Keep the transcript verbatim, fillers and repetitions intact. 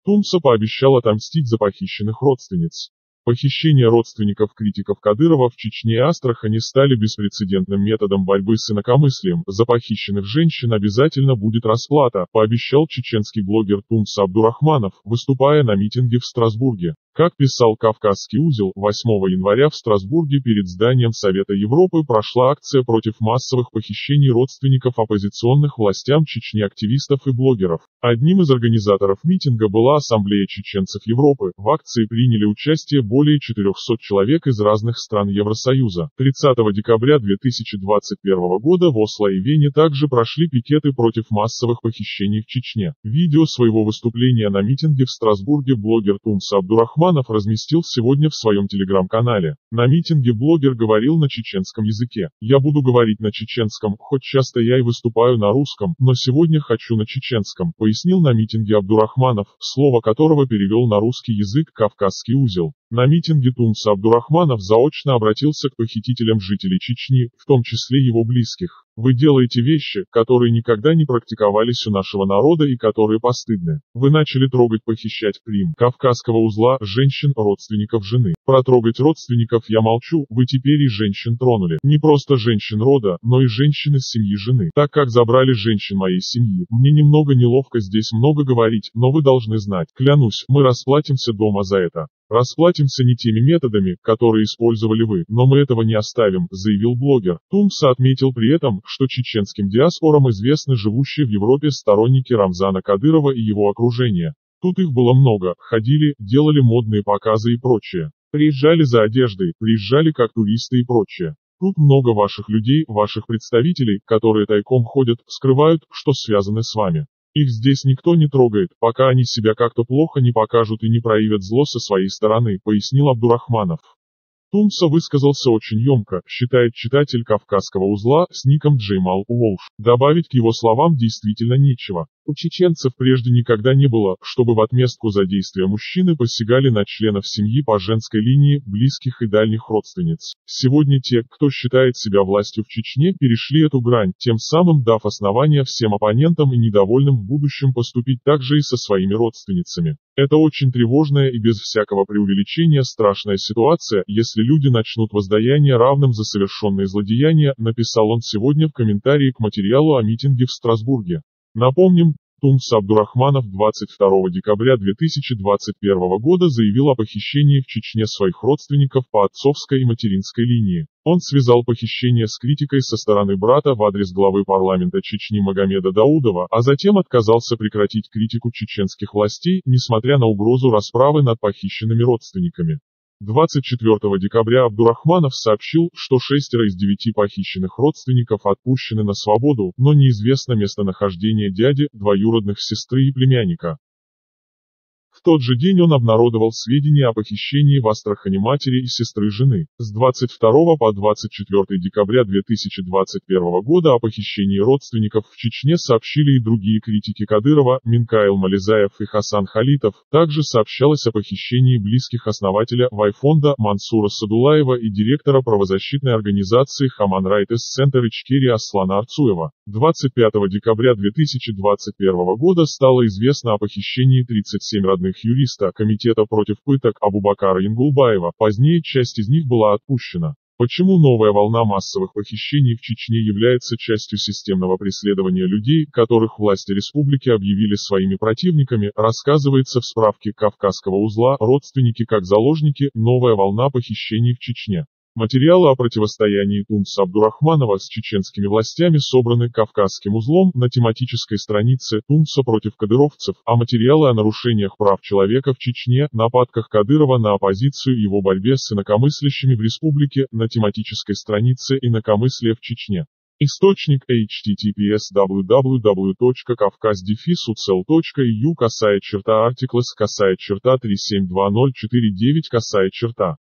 Тумса пообещал отомстить за похищенных родственниц. Похищение родственников критиков Кадырова в Чечне и Астрахани стали беспрецедентным методом борьбы с инакомыслием. За похищенных женщин обязательно будет расплата, пообещал чеченский блогер Тумса Абдурахманов, выступая на митинге в Страсбурге. Как писал «Кавказский узел», восьмого января в Страсбурге перед зданием Совета Европы прошла акция против массовых похищений родственников оппозиционных властям Чечни активистов и блогеров. Одним из организаторов митинга была Ассамблея чеченцев Европы. В акции приняли участие более четырехсот человек из разных стран Евросоюза. тридцатого декабря две тысячи двадцать первого года в Осло и Вене также прошли пикеты против массовых похищений в Чечне. Видео своего выступления на митинге в Страсбурге блогер Тумса Абдурахманов разместил сегодня в своем телеграм-канале. На митинге блогер говорил на чеченском языке. «Я буду говорить на чеченском, хоть часто я и выступаю на русском, но сегодня хочу на чеченском», пояснил на митинге Абдурахманов, слово которого перевел на русский язык «Кавказский узел». На митинге Тумса Абдурахманов заочно обратился к похитителям жителей Чечни, в том числе его близких. «Вы делаете вещи, которые никогда не практиковались у нашего народа и которые постыдны. Вы начали трогать, похищать Крим, Кавказского узла, женщин, родственников жены. Про трогать родственников я молчу, вы теперь и женщин тронули. Не просто женщин рода, но и женщин из семьи жены. Так как забрали женщин моей семьи, мне немного неловко здесь много говорить, но вы должны знать. Клянусь, мы расплатимся дома за это. Расплатимся не теми методами, которые использовали вы, но мы этого не оставим», заявил блогер. Тумса отметил при этом, что чеченским диаспорам известны живущие в Европе сторонники Рамзана Кадырова и его окружения. Тут их было много, ходили, делали модные показы и прочее. Приезжали за одеждой, приезжали как туристы и прочее. Тут много ваших людей, ваших представителей, которые тайком ходят, скрывают, что связаны с вами. Их здесь никто не трогает, пока они себя как-то плохо не покажут и не проявят зло со своей стороны, пояснил Абдурахманов. Тумса высказался очень емко, считает читатель «Кавказского узла» с ником Джеймал Уолш. Добавить к его словам действительно нечего. У чеченцев прежде никогда не было, чтобы в отместку за действия мужчины посягали на членов семьи по женской линии, близких и дальних родственниц. Сегодня те, кто считает себя властью в Чечне, перешли эту грань, тем самым дав основания всем оппонентам и недовольным в будущем поступить так же и со своими родственницами. Это очень тревожная и без всякого преувеличения страшная ситуация, если люди начнут воздаяние равным за совершенные злодеяния, написал он сегодня в комментарии к материалу о митинге в Страсбурге. Напомним, Тумса Абдурахманов двадцать второго декабря две тысячи двадцать первого года заявил о похищении в Чечне своих родственников по отцовской и материнской линии. Он связал похищение с критикой со стороны брата в адрес главы парламента Чечни Магомеда Даудова, а затем отказался прекратить критику чеченских властей, несмотря на угрозу расправы над похищенными родственниками. двадцать четвёртого декабря Абдурахманов сообщил, что шестеро из девяти похищенных родственников отпущены на свободу, но неизвестно местонахождение дяди, двоюродных сестры и племянника. В тот же день он обнародовал сведения о похищении в Астрахани матери и сестры жены. С двадцать второго по двадцать четвёртое декабря две тысячи двадцать первого года о похищении родственников в Чечне сообщили и другие критики Кадырова, Минкаил Мализаев и Хасан Халитов. Также сообщалось о похищении близких основателя Вайфонда Мансура Садулаева и директора правозащитной организации Human Rights Center Ичкерии Аслана Арцуева. двадцать пятого декабря две тысячи двадцать первого года стало известно о похищении тридцати семи родных юриста Комитета против пыток Абубакара Ингулбаева, позднее часть из них была отпущена. Почему новая волна массовых похищений в Чечне является частью системного преследования людей, которых власти республики объявили своими противниками, рассказывается в справке Кавказского узла «Родственники как заложники. Новая волна похищений в Чечне». Материалы о противостоянии Тумса Абдурахманова с чеченскими властями собраны Кавказским узлом на тематической странице «Тумса против кадыровцев», а материалы о нарушениях прав человека в Чечне, нападках Кадырова на оппозицию и его борьбе с инакомыслящими в республике на тематической странице «Инакомыслие в Чечне». Источник эйч ти ти пи эс дабл ю дабл ю дабл ю точка кавказ дефис уцел точка и ю касая черта артиклес касая черта три семь два ноль четыре девять касая черта